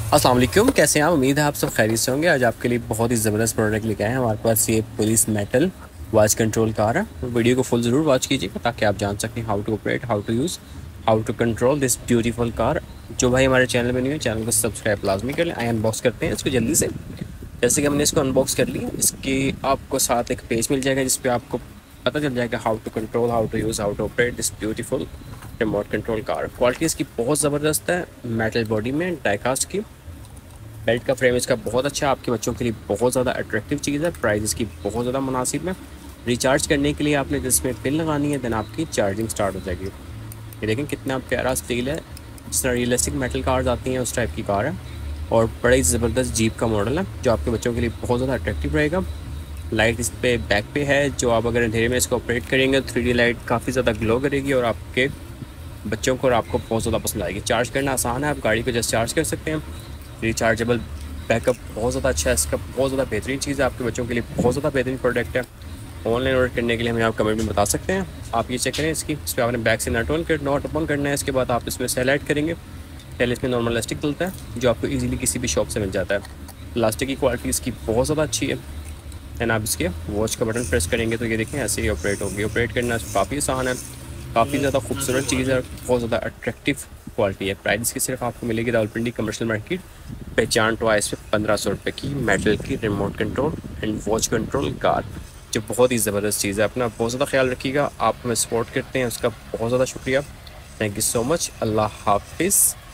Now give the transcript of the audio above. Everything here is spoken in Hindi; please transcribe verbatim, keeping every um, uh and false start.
अस्सलाम वालेकुम, कैसे हैं आप? उम्मीद है आप सब खैरियत से होंगे। आज आपके लिए बहुत ही ज़बरदस्त प्रोडक्ट लेके आए हैं। हमारे पास ये police metal voice control car है। वीडियो को फुल ज़रूर वॉच कीजिएगा ताकि आप जान सकें how to operate, how to use, how to control this beautiful car. जो भाई हमारे चैनल में नहीं है, चैनल को सब्सक्राइब लाजमी कर लें। आई अनबॉक्स करते हैं इसको जल्दी से। जैसे कि हमने इसको अनबॉक्स कर लिया, इसकी आपको साथ एक पेज मिल जाएगा जिस पे आपको पता चल जाएगा how to control, how to use, how to operate this beautiful remote control car. Quality इसकी बहुत ज़बरदस्त है, मेटल बॉडी में डाइकास्ट की। बेल्ट का फ्रेम इसका बहुत अच्छा है, आपके बच्चों के लिए बहुत ज़्यादा अट्रैक्टिव चीज़ है। प्राइस इसकी बहुत ज़्यादा मुनासिब है। रिचार्ज करने के लिए आपने जिसमें पिन लगानी है, देन आपकी चार्जिंग स्टार्ट हो जाएगी। ये देखें कितना प्यारा स्टील है, जिस तरह रियलिस्टिक मेटल कार्स आती हैं उस टाइप की कार है। और बड़ा ही ज़बरदस्त जीप का मॉडल है जो आपके बच्चों के लिए बहुत ज़्यादा अट्रैक्टिव रहेगा। लाइट इस पे बैक पे है, जो आप अगर अंधेरे में इसको ऑपरेट करेंगे थ्री डी लाइट काफ़ी ज़्यादा ग्लो करेगी और आपके बच्चों को और आपको बहुत ज़्यादा पसंद आएगी। चार्ज करना आसान है, आप गाड़ी को जस्ट चार्ज कर सकते हैं। रिचार्जेबल बैकअप बहुत ज़्यादा अच्छा है इसका, बहुत ज़्यादा बेहतरीन चीज़ है, आपके बच्चों के लिए बहुत ज़्यादा बेहतरीन प्रोडक्ट है। ऑनलाइन ऑर्डर करने के लिए हमें आप कमेंट में बता सकते हैं। आप ये चेक करें इसकी, इस पर आपने बैक से नट ऑन कर नॉट ओपन करना है। इसके बाद आप इसमें सेल ऐड करेंगे। सेल इसमें नॉर्मल इलास्टिक डलता है जो आपको ईजिली किसी भी शॉप से मिल जाता है। प्लास्टिक की क्वालिटी इसकी बहुत ज़्यादा अच्छी है। एंड आप इसके वॉच का बटन प्रेस करेंगे तो ये देखें ऐसे ही ऑपरेट होगी। ऑपरेट करना काफ़ी आसान है, काफ़ी ज़्यादा खूबसूरत चीज़ है, बहुत ज़्यादा अट्रैक्टिव क्वालिटी है। प्राइस की सिर्फ आपको मिलेगी रावलपिंडी कमर्शियल मार्केट पहचान टॉयस पे पंद्रह सौ रुपये की मेटल की remote control and watch control car, जो बहुत ही ज़बरदस्त चीज़ है। अपना बहुत ज़्यादा ख्याल रखिएगा, आप हमें सपोर्ट करते हैं उसका बहुत ज़्यादा शुक्रिया। Thank you so much. अल्लाह हाफिज़।